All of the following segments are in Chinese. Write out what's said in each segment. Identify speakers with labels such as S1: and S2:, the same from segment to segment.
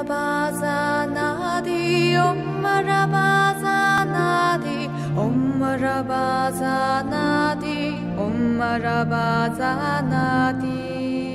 S1: Marabazanadi, Om Marabazanadi, Om Marabazanadi, Om Marabazanadi。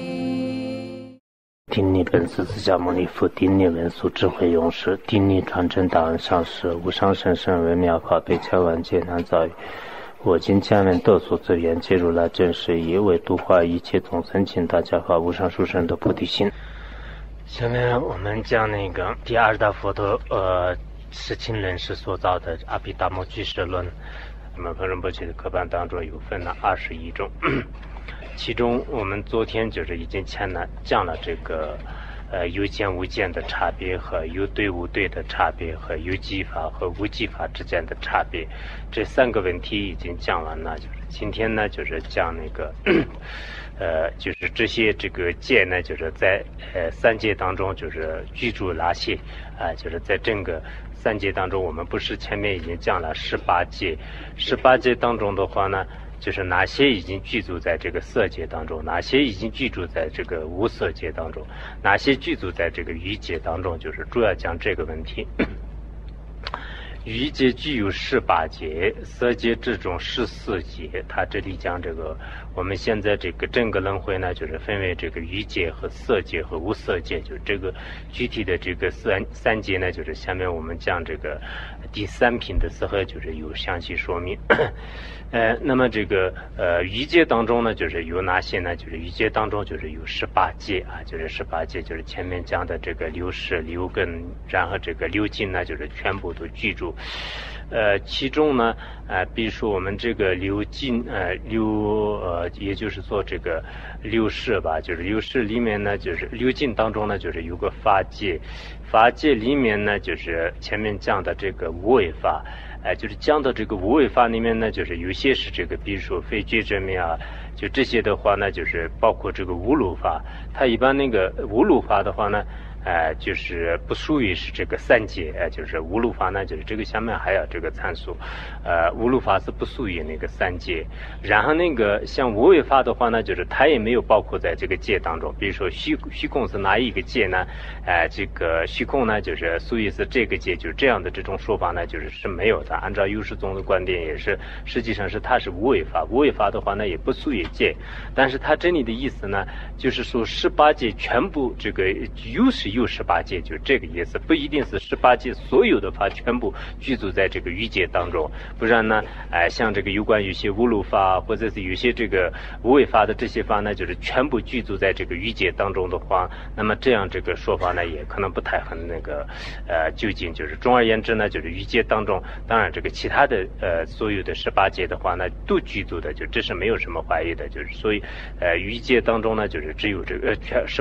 S2: 顶礼本师释迦牟尼佛，顶礼文殊智慧勇士，顶礼传承大恩上师，无上甚深微妙法，被千万劫难遭遇。我今下面得所资源，皆如来真实义，为度化一切众生，请大家发无上殊胜的菩提心。下面我们讲那个第二大佛陀释亲人士所造的阿毗达摩居士论，那么仁波切的课本当中有分了21种，其中我们昨天就是已经讲了这个有见无见的差别和有对无对的差别和有记法和无记法之间的差别，这3个问题已经讲完了。就是今天呢，就是讲那个就是这些这个界呢，就是在3界当中就是居住哪些就是在整个3界当中，我们不是前面已经讲了18界，18界当中的话呢，就是哪些已经居住在这个色界当中，哪些已经居住在这个无色界当中，哪些居住在这个欲界当中，就是主要讲这个问题。欲界具有18界，色界这种14界。他这里讲这个，我们现在这个整个轮回呢，就是分为这个欲界和色界和无色界，就是这个具体的这个三界呢，就是下面我们讲这个第3品的时候，就是有详细说明。那么这个欲界当中呢，就是有哪些呢？就是欲界当中就是有18界就是18界，就是前面讲的这个6识6根，然后这个6境呢，就是全部都居住。其中呢，比如说我们这个6境也就是说这个6识吧，就是6识里面呢，就是6境当中呢，就是有个法界，法界里面呢，就是前面讲的这个无为法。就是讲到这个无为法里面呢，就是有些是这个，比如说非觉者灭就这些的话呢，就是包括这个无漏法。它一般那个无漏法的话呢，就是不属于是这个3界，就是无漏法呢，就是这个下面还要这个参数，无漏法是不属于那个3界。然后那个像无为法的话呢，就是它也没有包括在这个界当中。比如说虚空是哪一个界呢？这个虚空呢，就是属于是这个界，就是这样的这种说法呢，就是没有的。按照优势宗的观点，也是实际上是它是无为法，无为法的话呢，也不属于界。但是它这里的意思呢，就是说18界全部这个有18界，就这个意思，不一定是18界所有的法全部居住在这个欲界当中，不然呢，像这个有关于一些无漏法或者是有些这个无为法的这些法呢，就是全部居住在这个欲界当中的话，那么这样这个说法呢，也可能不太很那个究竟。就是总而言之呢，就是欲界当中，当然这个其他的所有的18界的话呢，都居住的，就这是没有什么怀疑的。就是所以欲界当中呢，就是只有这个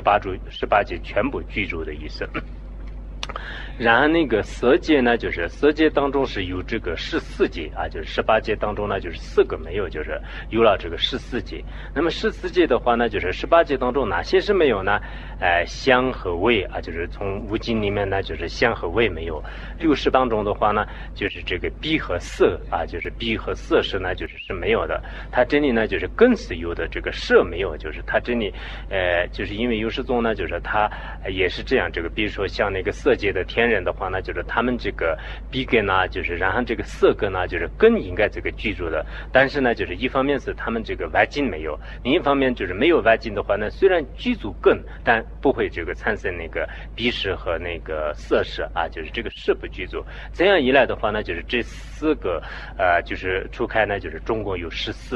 S2: 18界全部居住的意思。然后那个色界呢，就是色界当中是有这个14界就是18界当中呢，就是4个没有，就是有了这个14界。那么14界的话呢，就是18界当中哪些是没有呢？香和味就是从无尽里面呢，就是香和味没有。6识当中的话呢，就是这个鼻和色就是鼻和色识呢，就是没有的。它这里呢，就是根是有的，这个色没有，就是它这里就是因为优势宗呢，就是它也是这样，这个比如说像那个色界的天人的话呢，就是他们这个鼻根呢，就是然后这个色根呢，就是根应该这个居住的，但是呢，就是一方面是他们这个外境没有，另一方面就是没有外境的话呢，虽然居住根，但不会这个产生那个鼻识和那个色识就是这个识不居住。这样一来的话呢，就是这4个就是除开呢，就是总共有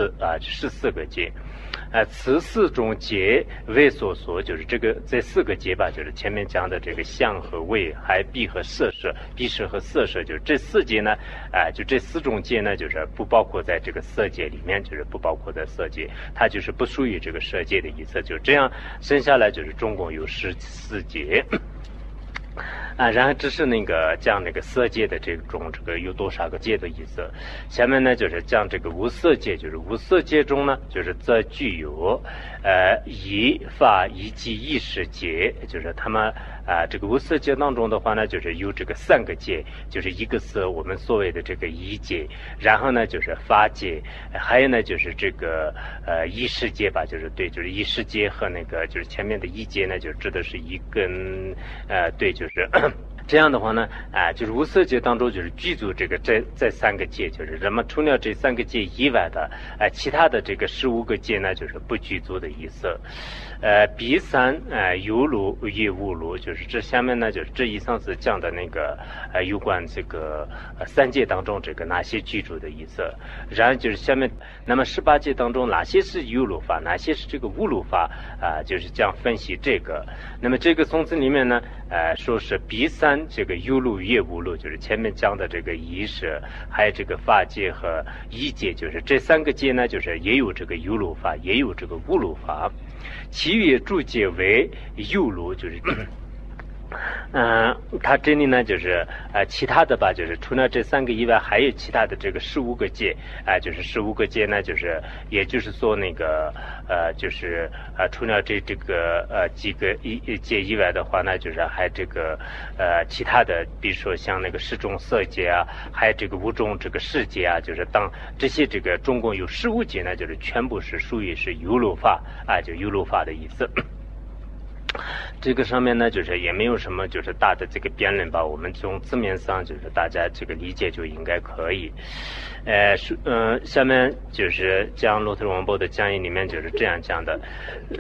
S2: 14个界。此4种界为所说，就是这4个界吧，就是前面讲的这个相和味，还鼻和色识，鼻识和色识，就是这4界呢，就这4种界呢，就是不包括在这个色界里面，就是不包括在色界，它就是不属于这个色界的意思。就这样生下来就是总共有14界。 然后这是那个讲那个色界的这个有多少个界的意思。下面呢就是讲这个无色界，就是无色界中呢就是则具有一法一即意识界，就是他们这个无色界当中的话呢，就是有这个三个界，就是一个是我们所谓的这个一界，然后呢就是法界，还有呢就是这个意识界吧，就是对，就是意识界和那个就是前面的一界呢，就指的是一根对，就是这样的话呢，就是无色界当中就是具足这个这三个界，就是人们除了这三个界以外的，其他的这个15个界呢，就是不具足的意思。比三有路也无路，就是这下面呢，就是这以上是讲的那个有关这个三界当中这个哪些具足的意思。然后就是下面，那么18界当中哪些是有路法，哪些是这个无路法就是这样分析这个。那么这个颂词里面呢，说是比三这个有路也无路，就是前面讲的这个意识，还有这个法界和意界，就是这三个界呢，就是也有这个有路法，也有这个无路法。其余诸界为有路，就是它这里呢就是其他的吧，就是除了这三个以外，还有其他的这个15个界，就是15个界呢，就是也就是说那个就是除了这个几个界以外的话呢，就是还这个其他的，比如说像那个10种色界啊，还有这个5种这个世界啊，就是当这些这个总共有15界呢，就是全部是属于是有漏法就有漏法的意思。这个上面呢，就是也没有什么就是大的这个辩论吧，我们从字面上就是大家这个理解就应该可以。下面就是讲罗特王波的讲义里面就是这样讲的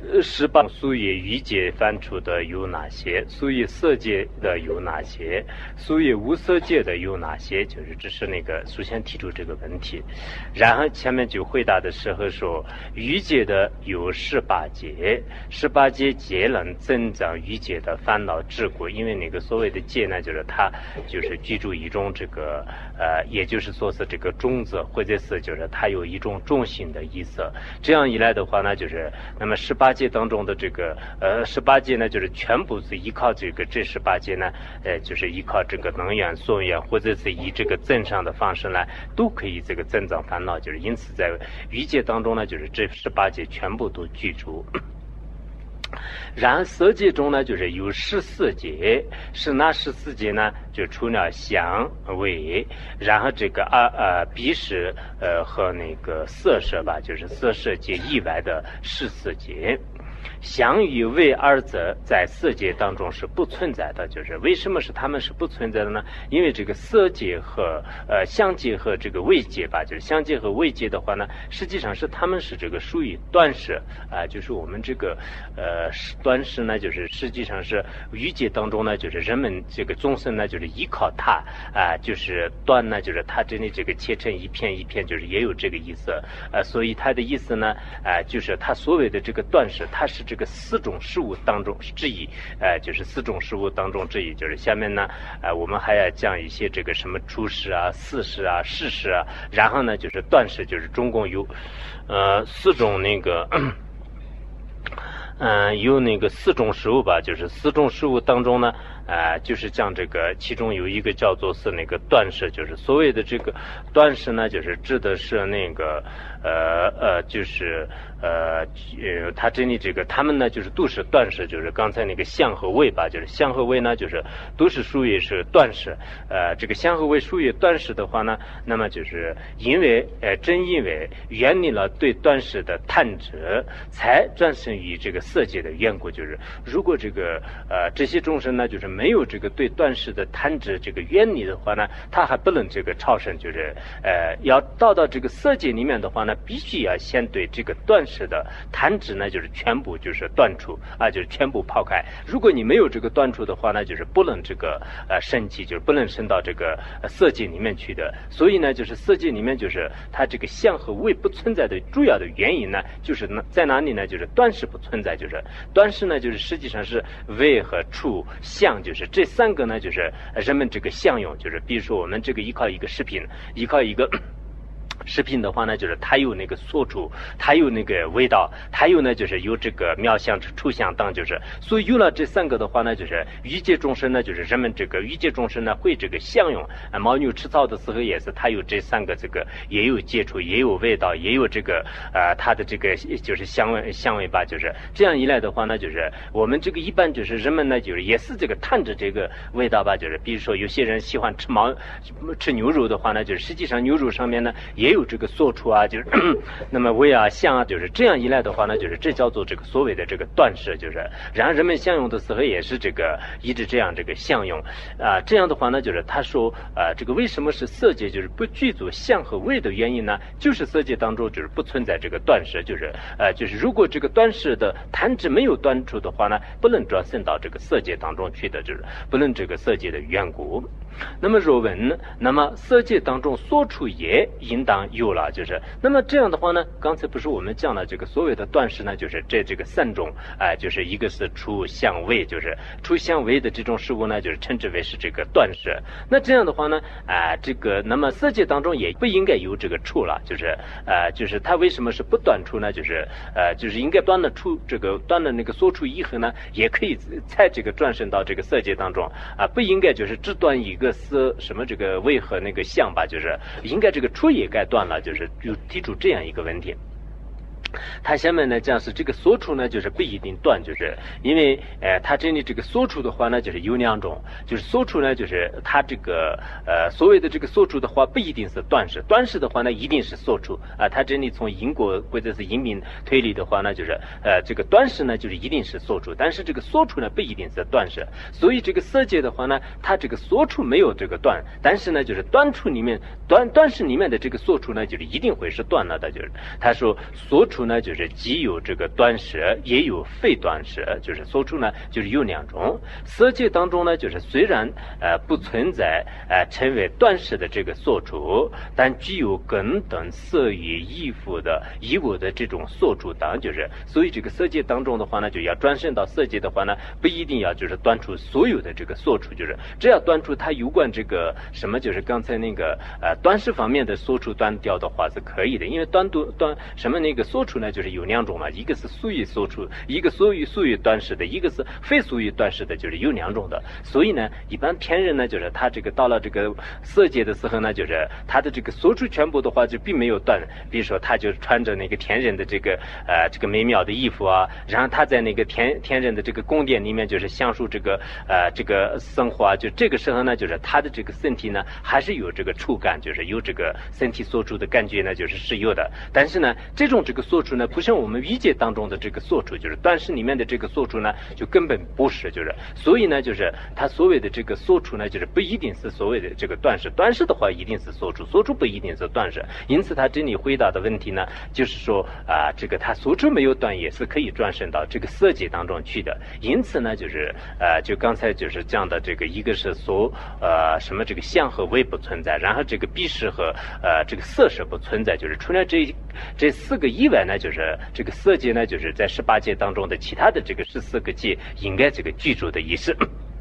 S2: ：18属于欲界范畴的有哪些？属于色界的有哪些？属于无色界的有哪些？就是这是那个首先提出这个问题，然后前面就回答的时候说，欲界的有18界，18界皆能增长欲界的烦恼之果，因为那个所谓的界呢，就是它就是居住一种这个也就是说是这个种子，或者是就是它有一种中性的意思。这样一来的话呢，就是那么18界当中的这个18界呢，就是全部是依靠这18界呢，就是依靠这个能源、所缘，或者是以这个增上的方式呢，都可以这个增长烦恼。就是因此在欲界当中呢，就是这18界全部都居住。然而色界中呢，就是有14界，是哪14界呢？就除了香味，然后这个鼻识和那个色识吧，就是色识界以外的14界。香与味二者在色界当中是不存在的，就是为什么是他们是不存在的呢？因为这个色界和香界和这个味界吧，就是香界和味界的话呢，实际上是他们是这个属于断识就是我们这个断识呢，就是实际上是欲界当中呢，就是人们这个众生呢，就是依靠它就是断呢，就是它这里这个切成一片一片，就是也有这个意思所以它的意思呢就是它所谓的这个断识，它是这个4种事物当中之一就是4种事物当中之一。就是下面呢我们还要讲一些这个什么初识啊、四识啊、事识啊，然后呢就是断识，就是总共有4种那个有那个4种事物吧，就是4种事物当中呢就是讲这个其中有一个叫做是那个断识，就是所谓的这个断识呢，就是指的是那个就是它这里这个他们呢就是都是断识，就是刚才那个香和味吧，就是香和味呢就是都是属于是断识这个香和味属于断识的话呢，那么就是因为正因为远离了对断识的贪执，才转生于这个色界的缘故。就是如果这个这些众生呢，就是没有这个对断识的贪执这个远离的话呢，他还不能这个超生，就是要到这个色界里面的话呢，必须要先对这个断识的贪执呢，就是全部就是断除就是全部抛开。如果你没有这个断除的话呢，就是不能这个升级，就是不能升到这个色界里面去的。所以呢，就是色界里面就是它这个相和味不存在的主要的原因呢，就是在哪里呢？就是断识不存在，就是断识呢，就是实际上是味和触相，就是这3个呢，就是人们这个相用，就是比如说我们这个依靠一个食品，依靠一个食品的话呢，就是它有那个所处，它有那个味道，它有呢就是有这个妙相、触相等，就是所以有了这三个的话呢，就是欲界众生呢，就是人们这个欲界众生呢会这个相用牦牛吃草的时候也是，它有这三个这个也有接触，也有味道，也有这个它的这个就是香味吧，就是这样一来的话呢，就是我们这个一般就是人们呢就是也是这个探着这个味道吧，就是比如说有些人喜欢吃牛肉的话呢，就是实际上牛肉上面呢也有这个所处啊，就是那么味啊香啊，就是这样一来的话呢，就是这叫做这个所谓的这个断食，就是然后人们相用的时候也是这个一直这样这个相用这样的话呢，就是他说这个为什么是色界就是不具足相和味的原因呢？就是色界当中就是不存在这个断食，就是如果这个断食的贪执没有断除的话呢，不能转生到这个色界当中去的，就是不能这个色界的缘故。那么若闻，那么色界当中所处也应当有了，就是那么这样的话呢，刚才不是我们讲了这个所谓的断食呢，就是这个三种就是一个是出相味，就是出相味的这种食物呢，就是称之为是这个断食。那这样的话呢这个那么色界当中也不应该有这个出了，就是它为什么是不断出呢？就是应该断了出这个断了那个所处以后呢，也可以才这个转生到这个色界当中不应该就是只断一个色什么这个味和那个相吧，就是应该这个出也该断了，就提出这样一个问题。它下面呢讲是这个所处呢就是不一定断，就是因为它这里这个所处的话呢就是有两种，就是所处呢就是它这个所谓的这个所处的话不一定是断食，断食的话呢一定是所处它这里从因果或者是因明推理的话呢，就是这个断食呢就是一定是所处，但是这个所处呢不一定是断食，所以这个色界的话呢，它这个所处没有这个断，但是呢就是断处里面断食里面的这个所处呢就是一定会是断了的，就是他说所处呢就是既有这个断食也有非断食，就是所处呢就是有两种。色界当中呢就是虽然不存在称为断食的这个所处，但具有根等色与衣服的衣物的这种所处等，就是所以这个色界当中的话呢，就要转生到色界的话呢，不一定要就是断除所有的这个所处，就是只要断除它有关这个什么，就是刚才那个断食方面的所处断掉的话是可以的，因为断什么那个所处呢就是有两种嘛，一个是属于所处，一个属于断食的，一个是非属于断食的，就是有两种的。所以呢一般天人呢就是他这个到了这个色界的时候呢，就是他的这个所处全部的话就并没有断，比如说他就穿着那个天人的这个美妙的衣服啊，然后他在那个天人的这个宫殿里面就是享受这个生活啊，就这个时候呢就是他的这个身体呢还是有这个触感，就是有这个身体所处的感觉呢就是有的，但是呢这种这个所处呢不像我们欲界当中的这个所处，就是断食里面的这个所处呢就根本不是，就是所以呢就是他所谓的这个所处呢就是不一定是所谓的这个断食，断食的话一定是所处，所处不一定是断食，因此他这里回答的问题呢就是说这个他所处没有断也是可以转生到这个色界当中去的，因此呢就是就刚才就是讲的这个一个是什么这个相和味不存在，然后这个彼识和这个色识不存在，就是除了这四个以外呢，就是这个色界呢就是在18界当中的其他的这个14个界应该这个居住的意思。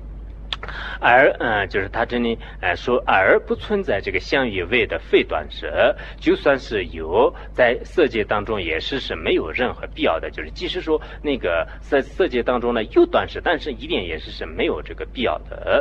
S2: 而就是他这里说而不存在这个相与味的非断食，就算是有在色界当中也是没有任何必要的，就是即使说那个色界当中呢有断食，但是一点也是没有这个必要的。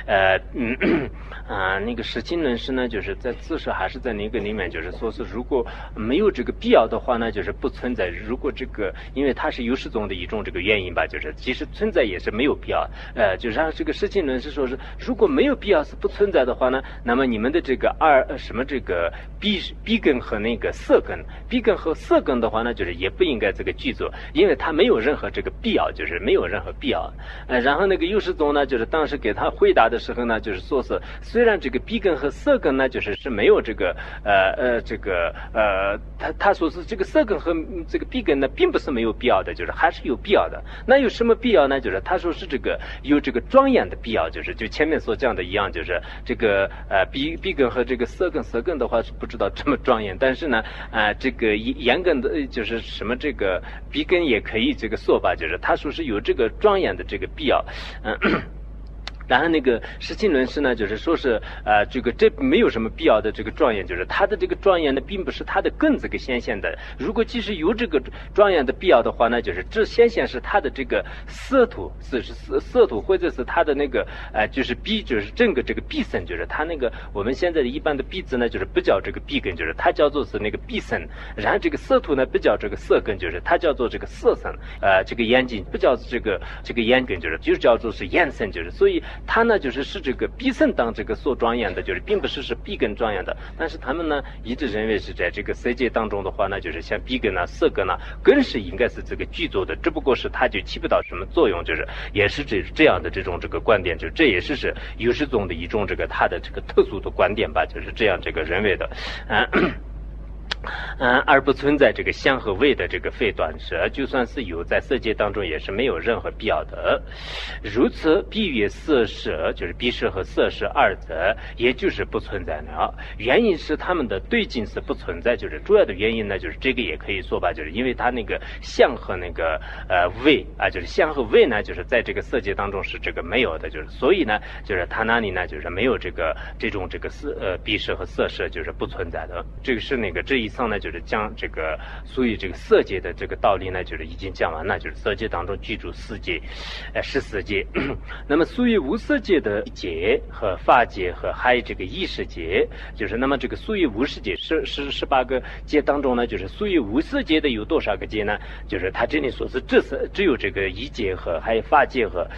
S2: 那个释经论师呢就是在自设还是在那个里面就是说是如果没有这个必要的话呢就是不存在，如果这个因为它是有始终的一种这个原因吧，就是即使存在也是没有必要，就是让这个释经论是说是如果没有必要是不存在的话呢，那么你们的这个这个鼻根和那个色根，鼻根和色根的话呢就是也不应该这个具足，因为它没有任何这个必要，就是没有任何必要。然后那个有始宗呢就是当时给他回答的时候呢就是说是虽然这个鼻根和色根呢就是没有这个他说是这个色根和这个鼻根呢并不是没有必要的，就是还是有必要的。那有什么必要呢？就是他说是这个有这个庄严的必要，就是就前面所讲的一样，就是这个鼻根和这个色根的话是不知道这么庄严，但是呢这个眼根的就是什么这个鼻根也可以这个说吧，就是他说是有这个庄严的这个必要。 然后那个释亲论师呢，就是说是这没有什么必要的这个庄严，就是他的这个庄严呢，并不是他的根这个显现的。如果即使有这个庄严的必要的话呢，就是这显现是他的这个色土，色土或者是他的那个就是鼻，就是整个这个鼻身，就是他那个我们现在的一般的鼻子呢，就是不叫这个鼻根，就是它叫做是那个鼻身。然后这个色土呢，不叫这个色根，就是它叫做这个色身。这个眼睛不叫这个眼根，就叫做是眼身，就是所以它呢就是这个鼻身当这个所庄严的，就是并不是鼻根庄严的。但是他们呢一直认为是在这个色界当中的话呢，就是像鼻根啊、色根啊，更是应该是这个具足的，只不过是它就起不到什么作用，就是也是这样的这种这个观点，就这也是有识宗的一种这个它的这个特殊的观点吧，就是这样这个认为的，而不存在这个相和味的这个非断舍，就算是有，在色界当中也是没有任何必要的。如此，必曰色舍，就是必舍和色舍二者，也就是不存在了。原因是他们的对境是不存在，就是主要的原因呢，就是这个也可以说吧，就是因为它那个相和那个味就是相和味呢，就是在这个色界当中是这个没有的，就是所以呢，就是它那里呢，就是没有这种这个必舍和色舍就是不存在的。这个是那个这一层呢，就是将这个所以这个色界的这个道理呢，就是已经讲完了，就是色界当中居住四界，14界。那么属于无色界的界和法界和还有这个意识界，就是那么这个属于无色界18个界当中呢，就是属于无色界的有多少个界呢？就是他这里说是只有这个一界和还有法界和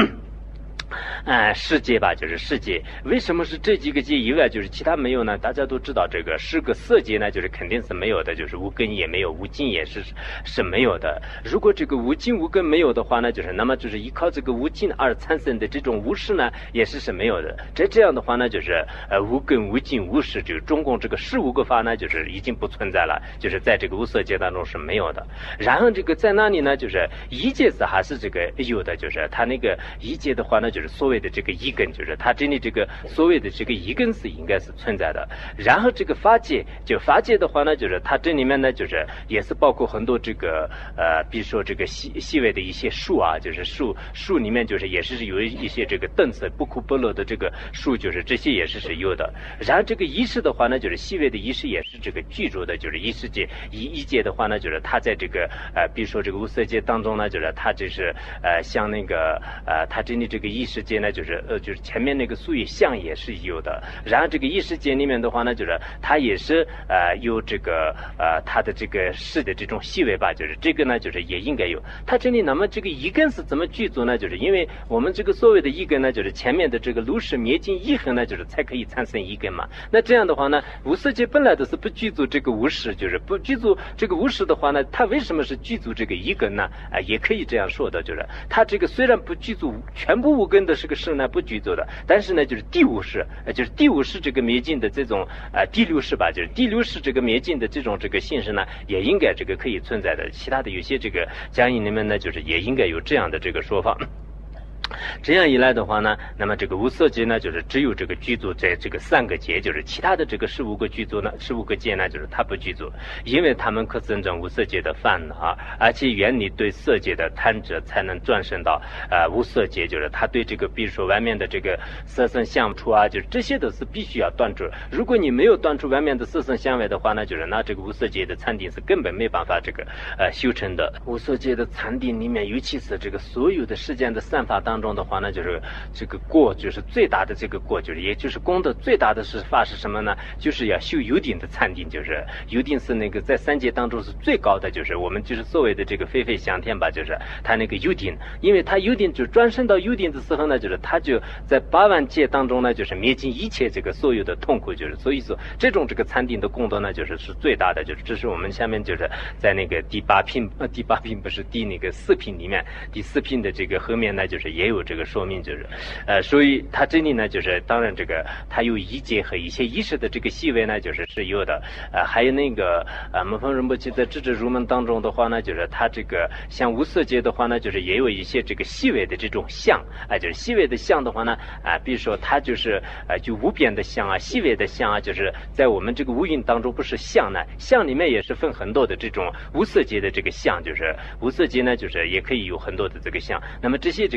S2: 世界吧，就是世界。为什么是这几个界以外就是其他没有呢？大家都知道这个10个色界呢，就是肯定是没有的，就是无根也没有，无尽也是没有的。如果这个无尽无根没有的话呢，就是那么就是依靠这个无尽而产生的这种无识呢，也是没有的。这样的话呢，就是无根无尽无识，就中共这个15个法呢，就是已经不存在了，就是在这个无色界当中是没有的。然后这个在那里呢，就是一界是还是这个有的，就是它那个一界的话呢，就是所谓的这个一根，就是它这里这个所谓的这个一根是应该是存在的。然后这个法界，就法界的话呢，就是它这里面呢，就是也是包括很多这个比如说这个细微的一些树啊，就是树里面就是也是有一些这个等色不苦不乐的这个树，就是这些也是有的。然后这个意识的话呢，就是细微的意识也是这个居住的，就是意识界一界的话呢，就是它在这个比如说这个无色界当中呢，就是它就是像那个它这里这个意识界呢，就是前面那个属于相也是有的。然后这个意识界里面的话呢，就是它也是有这个它的这个识的这种细微吧，就是这个呢，就是也应该有。它这里那么这个一根是怎么具足呢？就是因为我们这个所谓的一根呢，就是前面的这个如是灭尽一痕呢，就是才可以产生一根嘛。那这样的话呢，无色界本来都是不具足这个无识，就是不具足这个无识的话呢，它为什么是具足这个一根呢？也可以这样说的，就是它这个虽然不具足全部无根的这个识呢不具足的，但是呢就是第五识，就是第五识这个灭尽的这种第六识吧，就是第六识这个灭尽的这种这个性识呢，也应该这个可以存在的。其他的有些这个讲义里面呢，就是也应该有这样的这个说法。这样一来的话呢，那么这个无色界呢，就是只有这个具足在这个3个界，就是其他的这个15个具足呢，15个界呢，就是它不具足，因为他们可增长无色界的烦恼，而且原理对色界的贪者才能转生到无色界，就是他对这个比如说外面的这个色身相处啊，就是这些都是必须要断除。如果你没有断除外面的色身相位的话呢，就是那这个无色界的禅定是根本没办法这个修成的。无色界的禅定里面，尤其是这个所有的世间的散法当中的话呢，就是这个过，就是最大的这个过，就是也就是功德最大的法是什么呢？就是要修有定的禅定，就是有定是那个在3界当中是最高的，就是我们就是所谓的这个非非相天吧，就是他那个有定，因为他有定就转生到有定的时候呢，就是他就在8万界当中呢，就是灭尽一切这个所有的痛苦，就是所以说这种这个禅定的功德呢，就是最大的，就是这是我们下面就是在那个第八品不是第那个4品里面，第4品的这个后面呢，就是也有这个说明，就是所以它这里呢，就是当然这个它有一界和一些意识的这个细微呢，就是有的。还有那个摩诃仁波切在智智入门当中的话呢，就是它这个像无色界的话呢，就是也有一些这个细微的这种相就是细微的相的话呢比如说它就是就无边的相细微的相就是在我们这个无蕴当中不是相呢，相里面也是分很多的这种无色界的这个相，就是无色界呢，就是也可以有很多的这个相。那么这些这个相呢，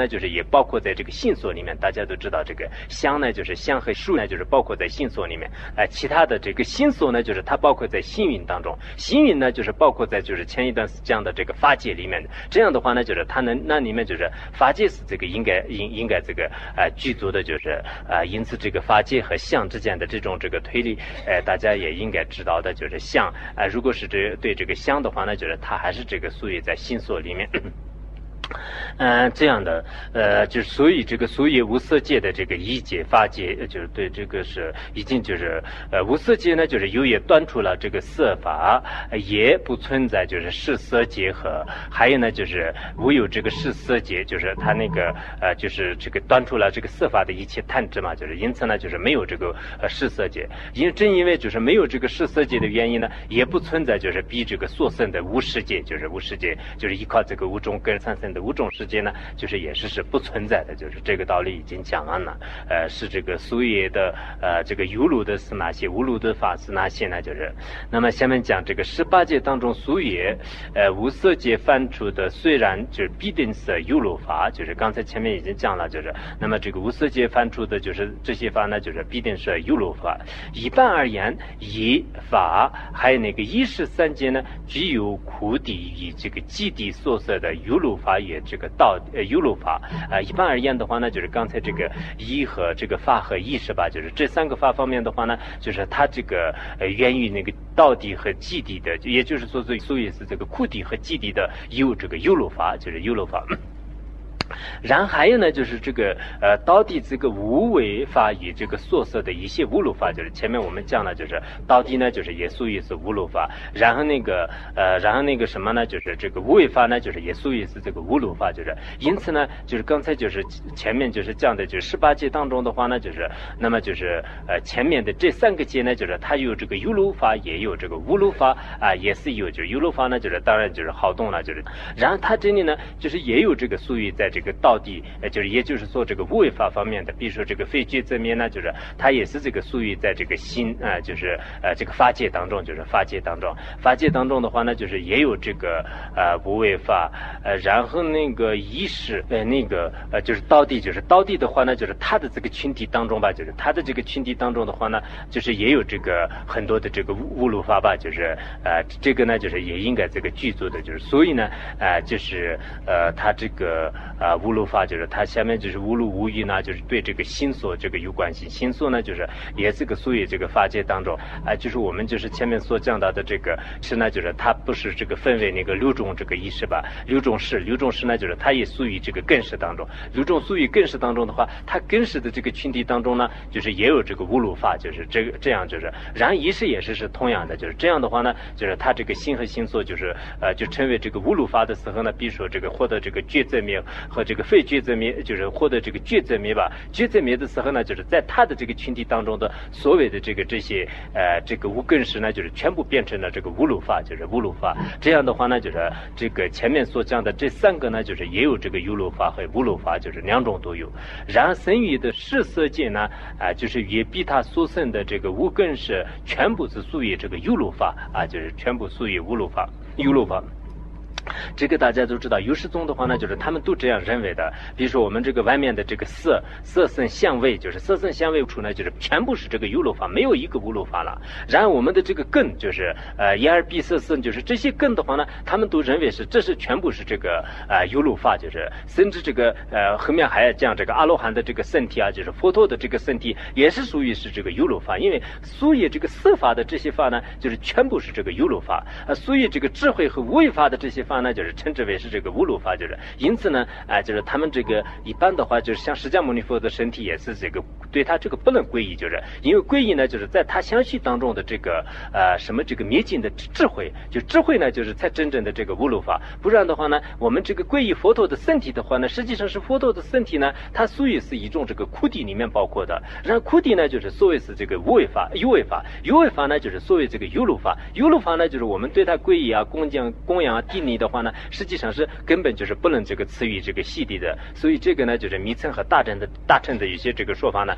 S2: 呢，就是也包括在这个性所里面。大家都知道，这个香呢，就是香和树呢，就是包括在性所里面。其他的这个心所呢，就是它包括在心云当中。心云呢，就是包括在就是前一段这样的这个法界里面。这样的话呢，就是它能那里面就是法界是这个应该这个具足的，就是因此这个法界和相之间的这种这个推理，大家也应该知道的，就是相如果是对这个相的话呢，就是它还是这个属于在心所里面。这样的就是所以这个所以无色界的这个一界法界，就是对这个是已经就是无色界呢，就是又也断除了这个色法，也不存在就是视色界和还有呢就是无有这个视色界，就是它那个就是这个断除了这个色法的一切贪执嘛，就是因此呢就是没有这个视色界，正因为就是没有这个视色界的原因呢，也不存在就是比这个所生的无世界，就是无世界就是依靠这个五种根产生的五种世界呢，就是也是不存在的，就是这个道理已经讲完了。是这个所谓的这个有漏的是哪些，无漏的法是哪些呢？就是那么下面讲这个18界当中所谓无色界犯出的，虽然就是必定是有漏法，就是刚才前面已经讲了，就是那么这个无色界犯出的就是这些法呢，就是必定是有漏法。一般而言，以法还有那个一识三界呢，只有苦地与这个基地所设的有漏法也这个有漏法一般而言的话呢，就是刚才这个一和这个法和意识吧，就是这三个法方面的话呢，就是它这个源于那个道地和基地的，也就是说所以是这个苦地和基地的这个有漏法，就是有漏法。然后还有呢，就是这个道地这个无为法与这个所设的一些无漏法，就是前面我们讲了，就是道地呢，就是也属于是无漏法。然后那个什么呢，就是这个无为法呢，就是也属于是这个无漏法。就是因此呢，就是刚才就是前面就是讲的，就是18界当中的话呢，就是那么就是前面的这三个界呢，就是它有这个有漏法，也有这个无漏法也是有，就是有漏法呢，就是当然就是好动了，就是然后它这里呢，就是也有这个属于在这个道地，就是也就是说这个无为法方面的，比如说这个非觉正面呢，就是它也是这个属于在这个心就是这个法界当中，就是法界当中的话呢，就是也有这个无为法，然后那个意识就是道地，就是道地的话呢，就是它的这个群体当中吧，就是它的这个群体当中的话呢，就是也有这个很多的这个无漏法吧，就是这个呢就是也应该这个具足的，就是所以呢就是它这个无漏法，就是它下面就是无漏无余呢，就是对这个心所这个有关系。心所呢，就是也这个属于这个法界当中就是我们就是前面所讲到的这个是呢，就是它不是这个分为那个六种这个意识吧，六种识呢，就是它也属于这个根识当中。六种属于根识当中的话，它根识的这个群体当中呢，就是也有这个无漏法，就是这样，就是然后意识也是同样的，就是这样的话呢，就是它这个心和心所就是就成为这个无漏法的时候呢，比如说这个获得这个觉正灭和这个非觉正灭，就是获得这个觉正灭吧。觉正灭的时候呢，就是在它的这个群体当中的所谓的这些这个无根识呢，就是全部变成了这个无漏法，就是无漏法。这样的话呢，就是这个前面所讲的这三个呢，就是也有这个有漏法和无漏法，就是两种都有。然而生于的视色界呢就是也比它所生的这个无根识全部是属于这个有漏法就是全部属于无漏法有漏法。这个大家都知道，有识宗的话呢，就是他们都这样认为的。比如说我们这个外面的这个色声香味，就是色声香味处呢，就是全部是这个有漏法，没有一个无漏法了。然后我们的这个根，就是眼耳鼻舌身，就是这些根的话呢，他们都认为这是全部是这个有漏法，就是甚至这个后面还要讲这个阿罗汉的这个身体就是佛陀的这个身体也是属于是这个有漏法，因为所以这个色法的这些法呢，就是全部是这个有漏法所以这个智慧和无为法的这些法呢，就是称之为是这个无漏法，就是因此呢就是他们这个一般的话，就是像释迦牟尼佛的身体也是这个对他这个不能皈依，就是因为皈依呢，就是在他相续当中的这个什么这个灭尽的智慧，就智慧呢，就是才真正的这个无漏法。不然的话呢，我们这个皈依佛陀的身体的话呢，实际上是佛陀的身体呢，它属于是一种这个苦地里面包括的。然后苦地呢，就是所谓是这个无为法、有为法，有为法呢，就是所谓这个有漏法，有漏法呢，就是我们对他皈依供养地利的话呢，实际上是根本就是不能这个赐予这个细地的。所以这个呢，就是密乘和大乘的一些这个说法呢，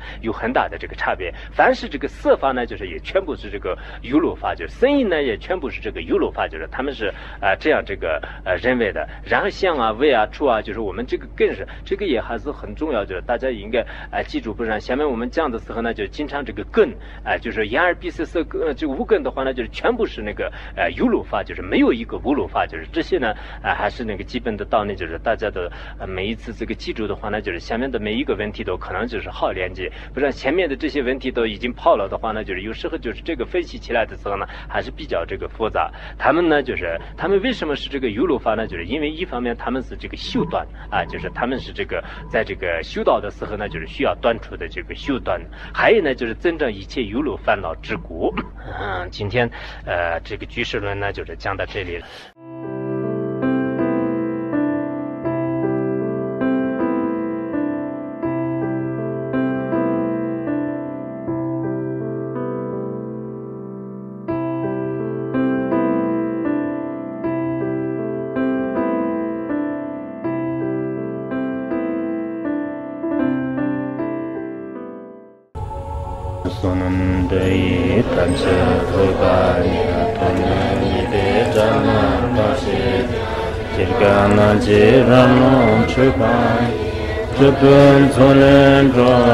S2: 有很大的这个差别。凡是这个色法呢，就是也全部是这个有漏法，就是声音呢也全部是这个有漏法，就是他们是这样这个认为的。然后相啊、味啊、触啊，就是我们这个更是这个也还是很重要，就是大家应该记住，不然下面我们讲的时候呢，就经常这个根就是眼耳鼻舌色这个五根的话呢，就是全部是那个有漏法，就是没有一个无漏法，就是这些呢还是那个基本的道理，就是大家的每一次这个记住的话呢，就是下面的每一个问题都可能就是好连接，不然前面的这些问题都已经泡了的话呢，就是有时候就是这个分析起来的时候呢，还是比较这个复杂。他们呢，就是他们为什么是这个有漏法呢？就是因为一方面他们是这个修断就是他们是这个在这个修道的时候呢，就是需要断除的这个修断，还有呢就是增长一切有漏烦恼之故。今天这个居士论呢就是讲到这里了。Sunandai Tancha Rupanya Tonani Jana Pasi Jirgana Jirano Chupai Chupun Solen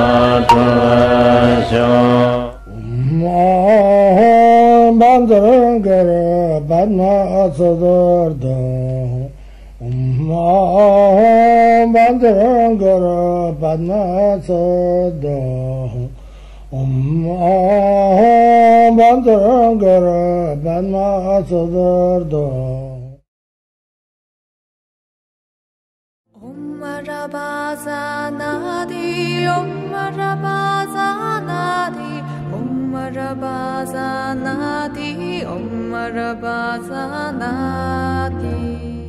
S2: Droa
S3: Bandangara Badna Sadardam Bandangara Badna Sadardam Bandangara Badna Sadardam
S1: Om Rabaza Nadi, Om Rabaza Nadi, Om Rabaza Nadi, Om Rabaza Nadi.